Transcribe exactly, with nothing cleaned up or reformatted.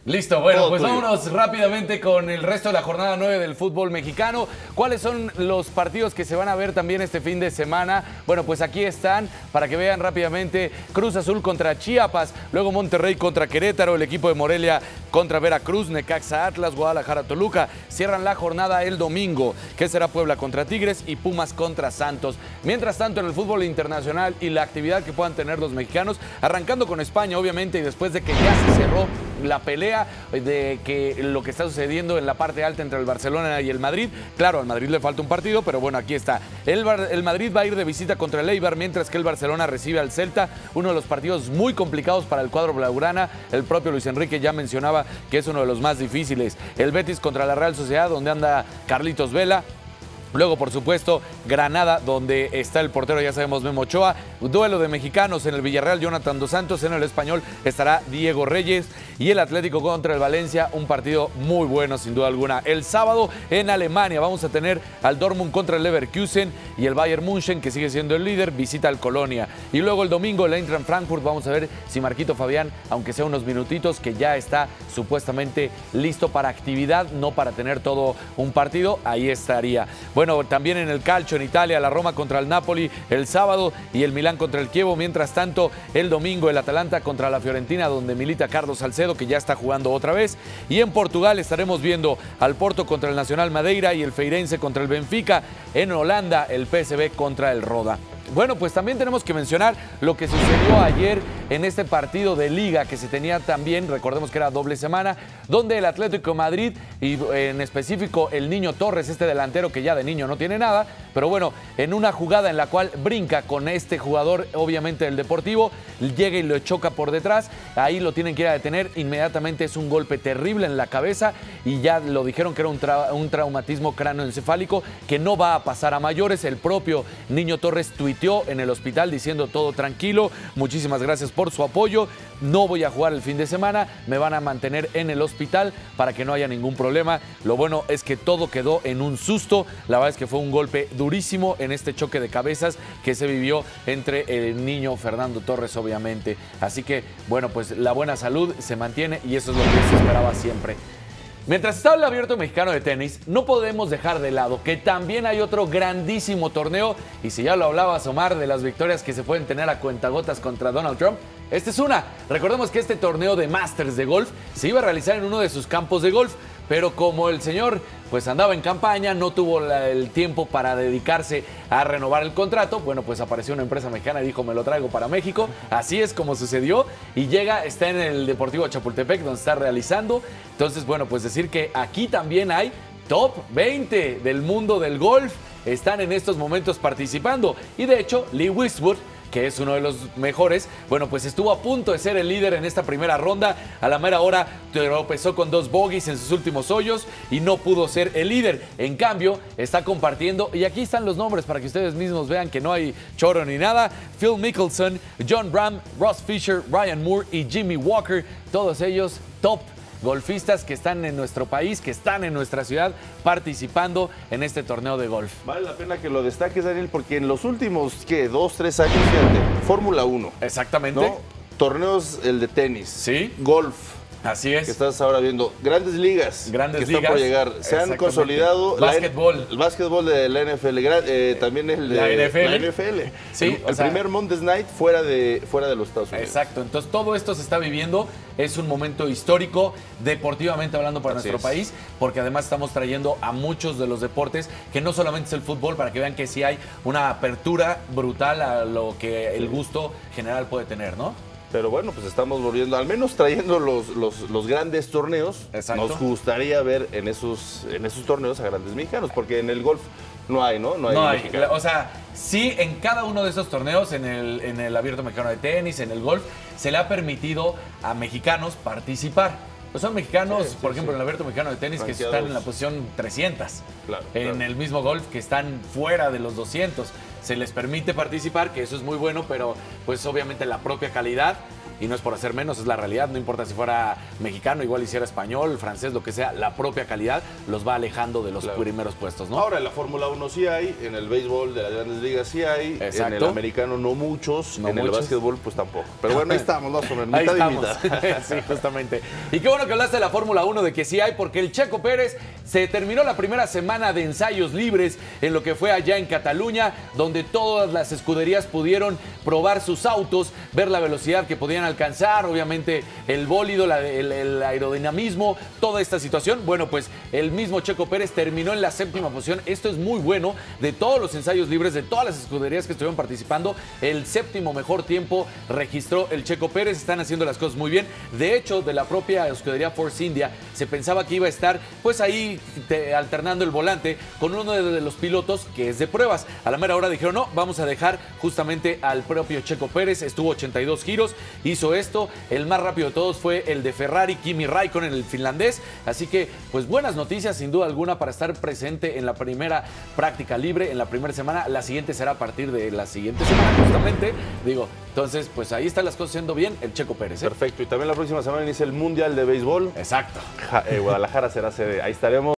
Listo, bueno, Todo pues tuyo. vámonos rápidamente con el resto de la jornada nueve del fútbol mexicano. ¿Cuáles son los partidos que se van a ver también este fin de semana? Bueno, pues aquí están para que vean rápidamente. Cruz Azul contra Chiapas, luego Monterrey contra Querétaro, el equipo de Morelia contra Veracruz, Necaxa Atlas, Guadalajara Toluca. Cierran la jornada el domingo, que será Puebla contra Tigres y Pumas contra Santos. Mientras tanto, en el fútbol internacional y la actividad que puedan tener los mexicanos, arrancando con España, obviamente, y después de que ya se cerró la pelea de que lo que está sucediendo en la parte alta entre el Barcelona y el Madrid. Claro, al Madrid le falta un partido, pero bueno, aquí está. El, Bar el Madrid va a ir de visita contra el Eibar, mientras que el Barcelona recibe al Celta, uno de los partidos muy complicados para el cuadro blaugrana. El propio Luis Enrique ya mencionaba que es uno de los más difíciles. El Betis contra la Real Sociedad, donde anda Carlitos Vela. Luego, por supuesto, Granada, donde está el portero, ya sabemos, Memo Ochoa. Duelo de mexicanos en el Villarreal, Jonathan Dos Santos. En el Español estará Diego Reyes. Y el Atlético contra el Valencia, un partido muy bueno, sin duda alguna. El sábado en Alemania vamos a tener al Dortmund contra el Leverkusen. Y el Bayern München, que sigue siendo el líder, visita al Colonia. Y luego el domingo el Eintracht Frankfurt. Vamos a ver si Marquito Fabián, aunque sea unos minutitos, que ya está supuestamente listo para actividad, no para tener todo un partido, ahí estaría. Bueno, Bueno, también en el calcio en Italia, la Roma contra el Napoli el sábado y el Milán contra el Chievo. Mientras tanto, el domingo el Atalanta contra la Fiorentina, donde milita Carlos Salcedo, que ya está jugando otra vez. Y en Portugal estaremos viendo al Porto contra el Nacional Madeira y el Feirense contra el Benfica. En Holanda, el P S V contra el Roda. Bueno, pues también tenemos que mencionar lo que sucedió ayer en este partido de Liga que se tenía también, recordemos que era doble semana, donde el Atlético de Madrid y en específico el Niño Torres, este delantero que ya de niño no tiene nada, pero bueno, en una jugada en la cual brinca con este jugador, obviamente del Deportivo, llega y lo choca por detrás, ahí lo tienen que ir a detener, inmediatamente es un golpe terrible en la cabeza y ya lo dijeron que era un, tra un traumatismo cráneoencefálico que no va a pasar a mayores. El propio Niño Torres tuiteó en el hospital diciendo todo tranquilo, muchísimas gracias por su apoyo, no voy a jugar el fin de semana, me van a mantener en el hospital para que no haya ningún problema. Lo bueno es que todo quedó en un susto, la verdad es que fue un golpe durísimo en este choque de cabezas que se vivió entre el niño Fernando Torres, obviamente. Así que, bueno, pues la buena salud se mantiene y eso es lo que se esperaba siempre. Mientras está el Abierto Mexicano de Tenis, no podemos dejar de lado que también hay otro grandísimo torneo, y si ya lo hablabas, Omar, de las victorias que se pueden tener a cuentagotas contra Donald Trump, esta es una. Recordemos que este torneo de Masters de golf se iba a realizar en uno de sus campos de golf, pero como el señor pues andaba en campaña, no tuvo la, el tiempo para dedicarse a renovar el contrato, bueno, pues apareció una empresa mexicana y dijo, me lo traigo para México. Así es como sucedió y llega, está en el Deportivo Chapultepec, donde está realizando. Entonces, bueno, pues decir que aquí también hay top veinte del mundo del golf, están en estos momentos participando. Y de hecho, Lee Westwood, que es uno de los mejores, bueno, pues estuvo a punto de ser el líder en esta primera ronda. A la mera hora tropezó con dos bogies en sus últimos hoyos y no pudo ser el líder. En cambio, está compartiendo, y aquí están los nombres para que ustedes mismos vean que no hay choro ni nada. Phil Mickelson, John Ram, Ross Fisher, Ryan Moore y Jimmy Walker, todos ellos top golfistas que están en nuestro país, que están en nuestra ciudad participando en este torneo de golf. Vale la pena que lo destaques, Daniel, porque en los últimos, ¿qué? Dos, tres años, fíjate, Fórmula uno. Exactamente. ¿No? Torneos, el de tenis. Sí. Golf. Así es. Que estás ahora viendo. Grandes ligas. Grandes que ligas. están por llegar. Se han consolidado. Básquetbol. La, el básquetbol de la N F L. Eh, también el de la N F L. La N F L. Sí, el el sea, primer Monday Night fuera de, fuera de los Estados Unidos. Exacto. Entonces todo esto se está viviendo. Es un momento histórico, deportivamente hablando, para Así nuestro es. país, porque además estamos trayendo a muchos de los deportes, que no solamente es el fútbol, para que vean que sí hay una apertura brutal a lo que el gusto general puede tener, ¿no? Pero bueno, pues estamos volviendo, al menos trayendo los, los, los grandes torneos. Exacto. Nos gustaría ver en esos, en esos torneos a grandes mexicanos, porque en el golf no hay, ¿no? No hay. No hay. O sea, sí, en cada uno de esos torneos, en el, en el Abierto Mexicano de Tenis, en el golf, se le ha permitido a mexicanos participar. Pues son mexicanos, sí, por sí, ejemplo, sí. en el Abierto Mexicano de Tenis, Franqueados. Que están en la posición trescientos. Claro, en claro. el mismo golf, que están fuera de los doscientos. se les permite participar, que eso es muy bueno, pero pues obviamente la propia calidad, y no es por hacer menos, es la realidad, no importa si fuera mexicano, igual hiciera español, francés, lo que sea, la propia calidad los va alejando de los claro. primeros puestos, ¿no? Ahora en la Fórmula uno sí hay, en el béisbol de las grandes ligas sí hay, Exacto. en el americano no muchos, no en muchos. el básquetbol pues tampoco. Pero bueno, ahí estamos, ¿no? Sobre mitad ahí estamos. y mitad. Sí, justamente. Y qué bueno que hablaste de la Fórmula uno, de que sí hay, porque el Checo Pérez se terminó la primera semana de ensayos libres en lo que fue allá en Cataluña, donde todas las escuderías pudieron probar sus autos, ver la velocidad que podían alcanzar, obviamente el bólido, la, el, el aerodinamismo, toda esta situación. Bueno, pues el mismo Checo Pérez terminó en la séptima posición. Esto es muy bueno, de todos los ensayos libres, de todas las escuderías que estuvieron participando, el séptimo mejor tiempo registró el Checo Pérez. Están haciendo las cosas muy bien. De hecho, de la propia escudería Force India, se pensaba que iba a estar pues ahí te, alternando el volante con uno de, de los pilotos que es de pruebas. A la mera hora dijeron, no, vamos a dejar justamente al propio Checo Pérez. Estuvo ochenta y dos giros, hizo esto. El más rápido de todos fue el de Ferrari, Kimi Raikkonen, el finlandés. Así que, pues buenas noticias sin duda alguna para estar presente en la primera práctica libre, en la primera semana. La siguiente será a partir de la siguiente semana, justamente. Digo, entonces, pues ahí están las cosas haciendo bien el Checo Pérez, ¿eh? Perfecto. Y también la próxima semana inicia el Mundial de Béisbol. Exacto. Ja, eh, Guadalajara será sede. Ahí estaremos.